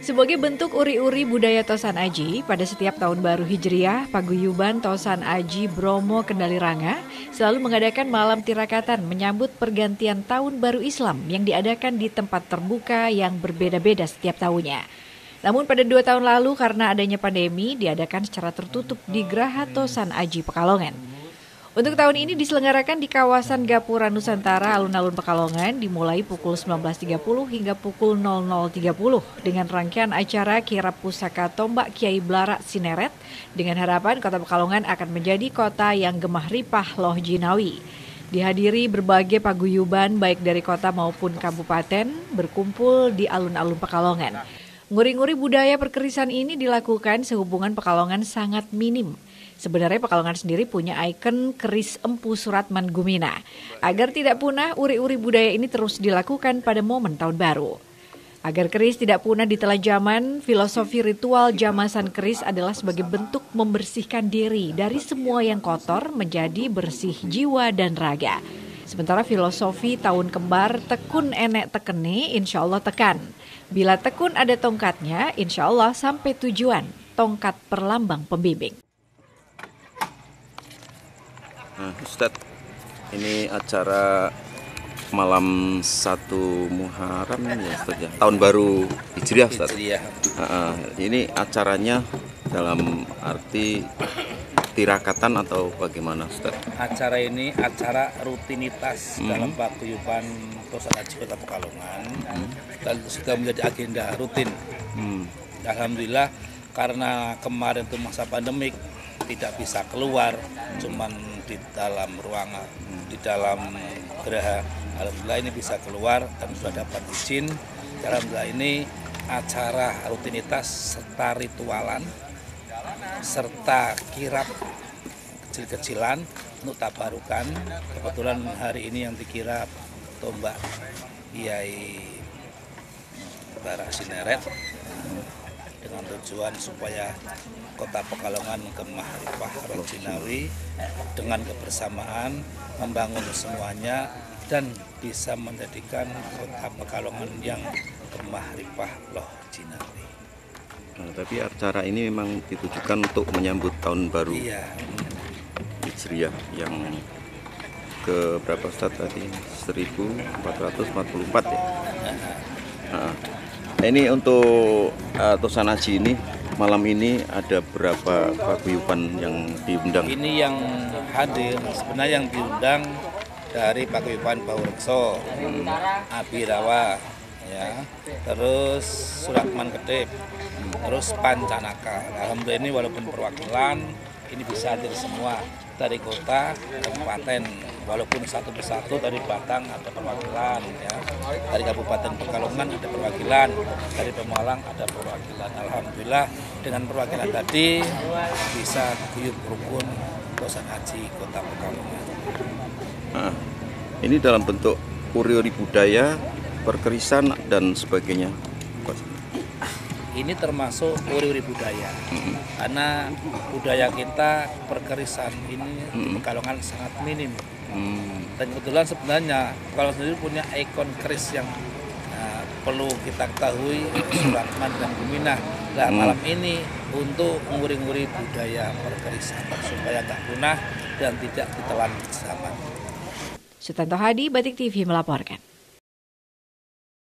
Sebagai bentuk uri-uri budaya Tosan Aji, pada setiap tahun baru Hijriah, Paguyuban Tosan Aji Bromo Kendali Ranga selalu mengadakan malam tirakatan menyambut pergantian tahun baru Islam yang diadakan di tempat terbuka yang berbeda-beda setiap tahunnya. Namun pada 2 tahun lalu karena adanya pandemi diadakan secara tertutup di Graha Tosan Aji Pekalongan. Untuk tahun ini diselenggarakan di kawasan Gapura Nusantara alun-alun Pekalongan dimulai pukul 19.30 hingga pukul 00.30 dengan rangkaian acara kirap pusaka tombak Kiai Blarak Sineret dengan harapan kota Pekalongan akan menjadi kota yang gemah ripah loh jinawi. Dihadiri berbagai paguyuban baik dari kota maupun kabupaten berkumpul di alun-alun Pekalongan. Nguri-nguri budaya perkerisan ini dilakukan sehubungan Pekalongan sangat minim. Sebenarnya Pekalongan sendiri punya ikon keris Empu Suratman Gumina. Agar tidak punah, uri-uri budaya ini terus dilakukan pada momen tahun baru. Agar keris tidak punah di telah zaman, filosofi ritual jamasan keris adalah sebagai bentuk membersihkan diri dari semua yang kotor menjadi bersih jiwa dan raga. Sementara filosofi tahun kembar tekun enek tekene, insya Allah tekan. Bila tekun ada tongkatnya, insya Allah sampai tujuan, tongkat perlambang pembimbing. Nah, Ustadz, ini acara malam 1 Muharram ya Ustadz ya, tahun baru Hijriah Ustadz. Ini acaranya dalam arti tirakatan atau bagaimana Ustadz? Acara ini acara rutinitas dalam paguyuban Tosan Aji Kota Pekalongan dan sudah menjadi agenda rutin. Alhamdulillah karena kemarin itu masa pandemik tidak bisa keluar, cuman di dalam ruangan, di dalam geraha. Alhamdulillah ini bisa keluar dan sudah dapat izin. Alhamdulillah ini acara rutinitas serta ritualan, serta kirap kecil-kecilan untuk tabarukan. Kebetulan hari ini yang dikirap tombak Kiai Blarak Sineret dengan tujuan supaya kota Pekalongan gemah ripah roh jinawi dengan kebersamaan membangun semuanya dan bisa menjadikan kota Pekalongan yang gemah ripah roh jinawi. Nah, tapi acara ini memang ditujukan untuk menyambut tahun baru Hijriah yang ke berapa Ustaz tadi? 1444 ya. Nah, ini untuk Tosan Aji ini malam ini ada berapa paguyuban yang diundang? Ini yang hadir sebenarnya yang diundang dari paguyuban Baurekso, Abirawa, ya, terus Suratman Kedep, terus Pancanaka. Alhamdulillah ini walaupun perwakilan ini bisa hadir semua dari kota, kabupaten, walaupun satu persatu dari Batang ada perwakilan, ya, dari Kabupaten Pekalongan ada perwakilan, dari Pemalang ada perwakilan. Alhamdulillah dengan perwakilan tadi bisa guyub rukun Tosan Aji Kota Pekalongan. Nah, ini dalam bentuk uri-uri budaya, perkerisan dan sebagainya. Ini termasuk uri-uri budaya, karena budaya kita perkerisan ini di Pekalongan sangat minim. Dan kebetulan sebenarnya Pekalongan sendiri punya ikon keris yang perlu kita ketahui, Suratman dan Gumina. Nah, malam ini untuk nguri-nguri budaya perkerisan supaya tak punah dan tidak ditelan zaman. Sutanto Hadi, Batik TV melaporkan.